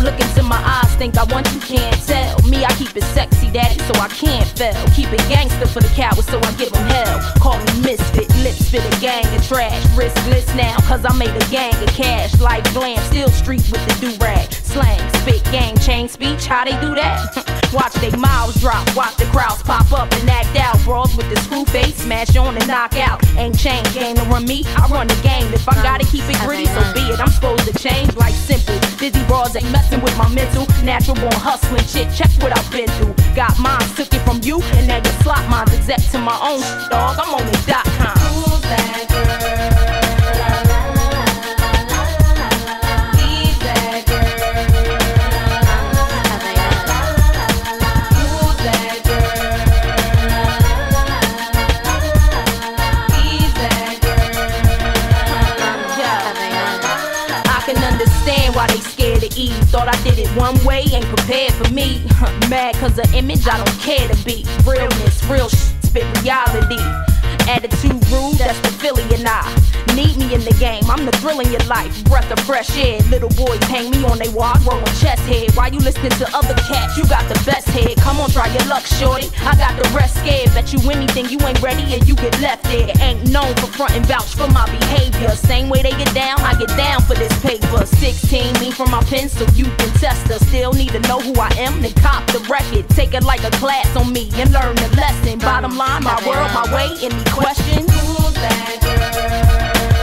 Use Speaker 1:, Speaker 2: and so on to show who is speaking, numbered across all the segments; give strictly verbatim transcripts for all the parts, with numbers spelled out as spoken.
Speaker 1: Look into my eyes, think I want you, can't tell. Me, I keep it sexy, daddy, so I can't fail. Keep it gangster for the cowards, so I give them hell. Call me misfit, lips fit a gang of trash. Riskless now, cause I made a gang of cash. Like glam, still street with the do-rag. Slang, spit, gang, chain speech, how they do that? Watch they mouths drop, watch the crowds pop up and act out. Brawls with the screw face, smash on and knock out. Ain't chain, game to run me, I run the game. If I gotta keep it gritty, so be it. I'm supposed to change like simple. Dizzy bras ain't messing with my mental. Natural born hustling shit, check what I've been through. Got mine, took it from you, and now you slot mine. Exec to my own dog, I'm on it dot com.
Speaker 2: Who's that girl?
Speaker 1: Why they scared to eat? Thought I did it one way, ain't prepared for me. Mad cause of image I don't care to be. Realness, real shit, spit reality. Attitude rude, that's the Philly and I. Need me in the game, I'm the thrill in your life. Breath of fresh air, little boys hang me on they wall, rolling chest head. Why you listening to other cats? You got the best head. Come on, try your luck, shorty. I got the rest scared. Bet you anything, you ain't ready and you get left there. Ain't known for front and vouch for my behavior. Same way they get down, I get down for this paper. Sixteen, me from my pen, so you can test her. Still need to know who I am, then cop the record. Take it like a class on me and learn the lesson. Bottom line, my world, my way. Any questions?
Speaker 2: Who's that girl?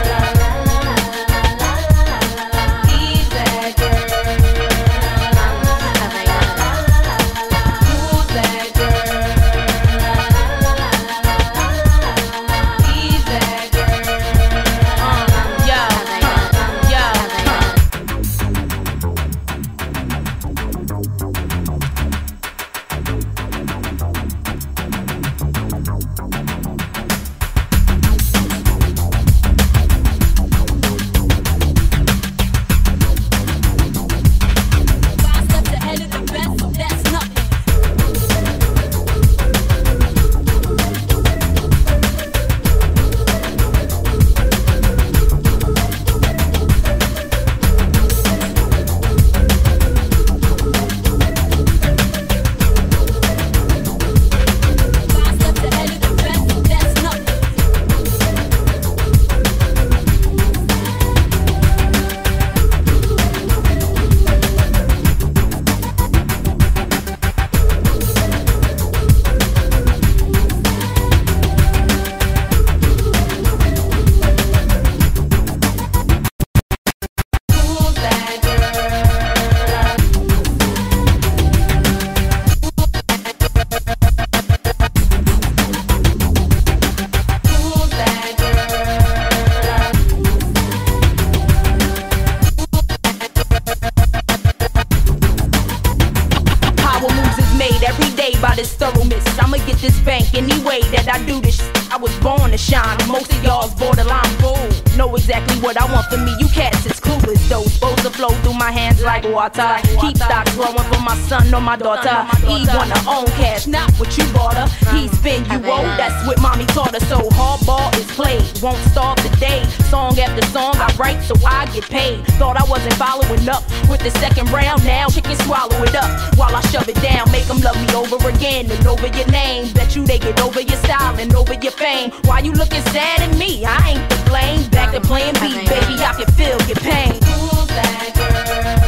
Speaker 1: By this thoroughness, I'ma get this bank any way that I do this. I was born to shine, most of y'all's borderline fool. Know exactly what I want for me, you cats is clueless though. Supposed to flow through my hands like water. Keep stocks flowing for my son or my daughter. He wanna own cash, not what you bought her. He spin you old, that's what mommy taught her. So hardball is played, won't starve today. Song after song I write so I get paid. Thought I wasn't following up with the second round, now chicken swallow it up while I shove it down. Make them love me over again and over your name. Bet you they get over your style and over your fame. Why you looking sad at me? I ain't to blame. Back to playing B, baby, I can feel your pain.
Speaker 2: Who's that girl?